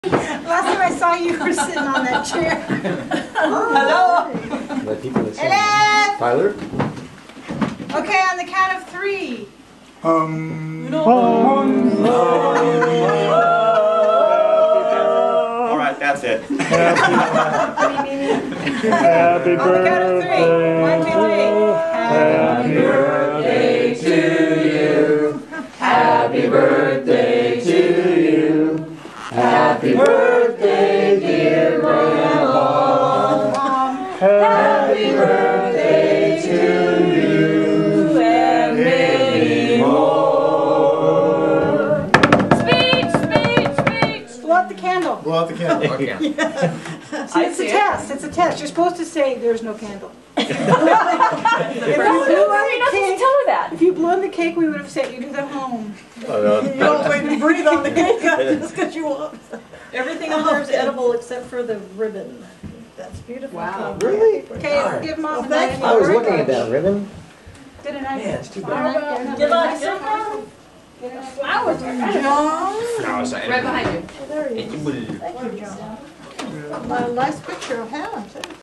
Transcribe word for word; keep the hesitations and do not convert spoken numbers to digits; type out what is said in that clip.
Last time I saw you, you were sitting on that chair. Hello. The people that say Hello. Tyler. Okay, on the count of three. Um. No. All right, that's it. Happy On the count of three. One, two, three. Happy birthday to you. Happy birthday to you. Happy birthday, dear Grandma. Happy birthday to you and many more. Speech, speech, speech. Blow out the candle. Blow out the candle. Okay. See, it's a test. It's a test. You're supposed to say there's no candle. if, you You're blew not out the supposed to cake, tell her that. if you blew on the cake, we would have sent you to the home. Oh, no. You don't wait to breathe on the cake just because you want. Everything on there is edible except for the ribbon. That's beautiful. Wow. Really? Okay, give mom a thank knife. I was looking at that ribbon. Get a knife. Man, it's too Get a bad. knife, get a knife. Give Get a us knife. some Get a knife. Flowers are John. right behind you. There you go. Thank you, John. A nice picture of Hannah, too.